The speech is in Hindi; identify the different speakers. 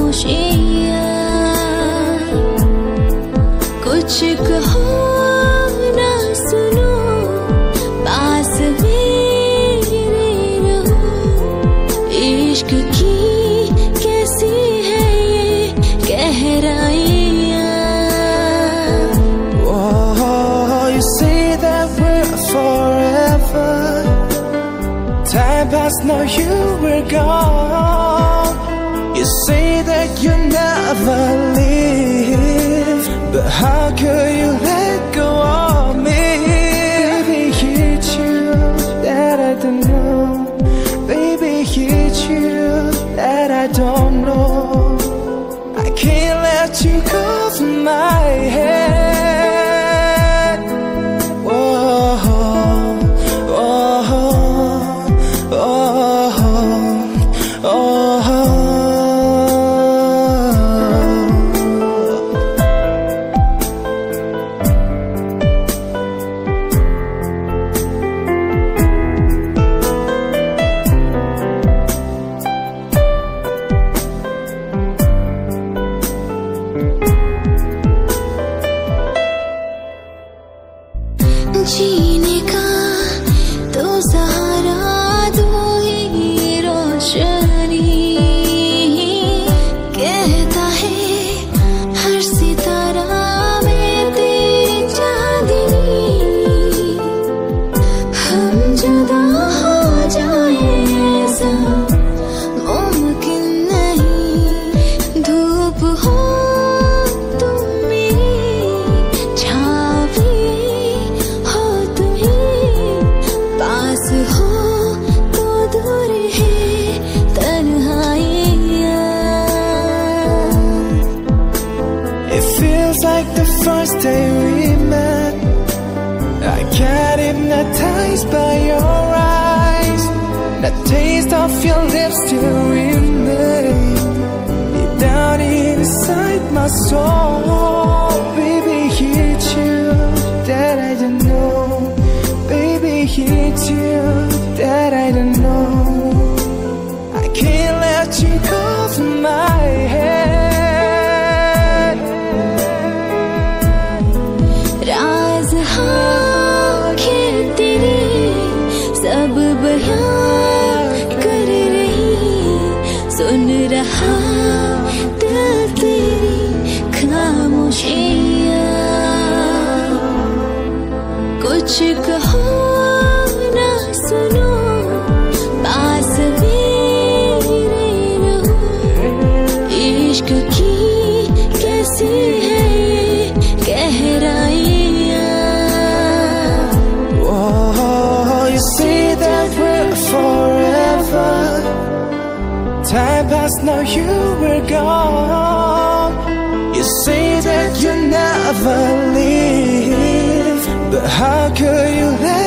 Speaker 1: खामोशियाँ, कुछ कहो ना सुनो, पास मेरे रहो। इश्क की कैसी है ये गहराइयाँ।
Speaker 2: Oh, you say that we're forever. Time passed, now you were gone. You say that you never leave, but how could you let go of me? Baby, it's you that I don't know. Baby, it's you that I don't know. I can't let you go from my head. Oh, oh, oh, oh, oh.
Speaker 1: जीने का तो सहारा दो ही रोशनी, कहता है हर सितारा में तेरी चांदनी। हम जुदा हो जाए ऐसा मुमकिन नहीं, धूप हो तुम मेरी, छाँव हो तो दूर है तन्हाइयाँ।
Speaker 2: It feels like the first day we met. I got hypnotized by your eyes. The taste of your lips still remains deep down inside my soul. Baby, it's you that I don't know. Baby, it's you that I don't know. I can't let you go from my head.
Speaker 1: राज आँखें तेरी सब बयां कर रही, सुन रहा दिल तेरी खामोशियाँ। कुछ कहो ना सुनो, पास मेरे रहो। इश्क की कैसी है ये गहराइयाँ।
Speaker 2: Oh, you say that we're forever. Time passed, now you were gone. You say that you never leave, but how could you let